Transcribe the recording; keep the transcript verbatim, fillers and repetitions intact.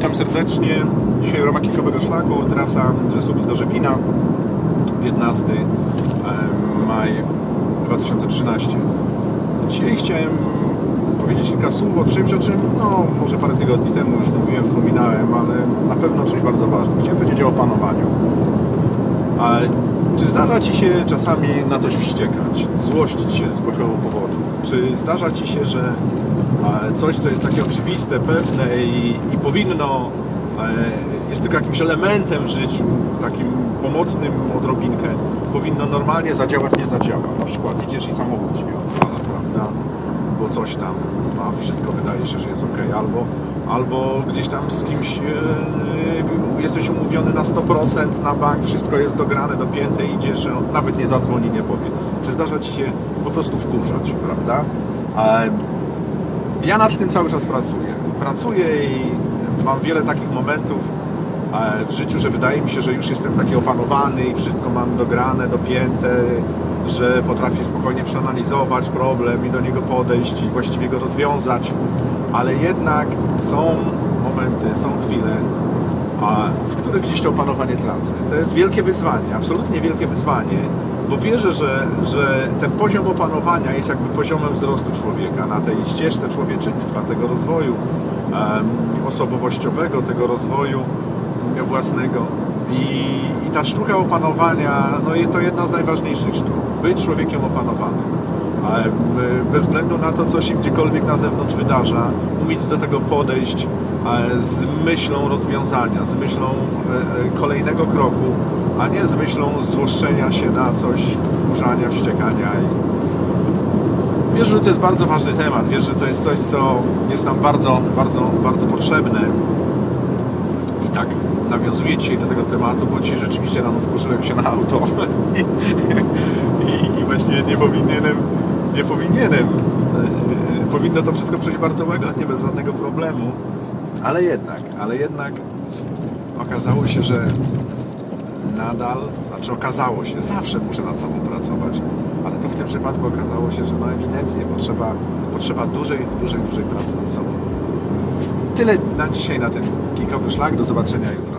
Witam serdecznie. Dzisiaj w ramach Kikowego Szlaku trasa ze Słubic do Rzepina, piętnastego maja dwa tysiące trzynastego. Dzisiaj chciałem powiedzieć kilka słów o czymś, o czym no, może parę tygodni temu już mówiłem, wspominałem, ale na pewno czymś bardzo ważnym. Chciałem powiedzieć o opanowaniu. A czy zdarza Ci się czasami na coś wściekać, złościć się z błahego powodu? Czy zdarza Ci się, że coś, co jest takie oczywiste, pewne i, i powinno, jest tylko jakimś elementem w życiu, takim pomocnym odrobinkę, powinno normalnie zadziałać, nie zadziała? Na przykład idziesz i samochód Ci odpala, prawda? Bo coś tam, a wszystko wydaje się, że jest ok, albo, albo gdzieś tam z kimś yy, jesteś umówiony na sto procent na bank, wszystko jest dograne, dopięte, idziesz, on nawet nie zadzwoni, nie powie. Czy zdarza Ci się po prostu wkurzać, prawda? A ja nad tym cały czas pracuję. Pracuję i mam wiele takich momentów w życiu, że wydaje mi się, że już jestem taki opanowany i wszystko mam dograne, dopięte, że potrafię spokojnie przeanalizować problem i do niego podejść i właściwie go rozwiązać, ale jednak są momenty, są chwile, w których gdzieś to opanowanie tracę. To jest wielkie wyzwanie, absolutnie wielkie wyzwanie, bo wierzę, że, że ten poziom opanowania jest jakby poziomem wzrostu człowieka na tej ścieżce człowieczeństwa, tego rozwoju um, osobowościowego, tego rozwoju własnego. I, i ta sztuka opanowania, no to jedna z najważniejszych sztuk. Być człowiekiem opanowanym. Um, bez względu na to, co się gdziekolwiek na zewnątrz wydarza, umieć do tego podejść um, z myślą rozwiązania, z myślą um, kolejnego kroku, a nie z myślą złoszczenia się na coś, wkurzania, wściekania. I wierzę, że to jest bardzo ważny temat. Wierzę, że to jest coś, co jest nam bardzo, bardzo, bardzo potrzebne. I tak nawiązuję dzisiaj do tego tematu, bo dzisiaj rzeczywiście rano wkurzyłem się na auto. I, i, i właśnie nie powinienem, nie powinienem. Powinno to wszystko przejść bardzo łagodnie, bez żadnego problemu. Ale jednak, ale jednak okazało się, że nadal, znaczy okazało się, zawsze muszę nad sobą pracować, ale tu w tym przypadku okazało się, że no ewidentnie potrzeba, potrzeba dużej, dużej, dużej pracy nad sobą. Tyle na dzisiaj na ten Kikowy Szlak. Do zobaczenia jutro.